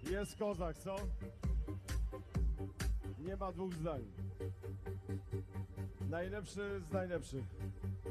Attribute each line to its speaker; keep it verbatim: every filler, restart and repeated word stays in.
Speaker 1: Jest kozak, co? Nie ma dwóch zdań. Najlepszy z najlepszych.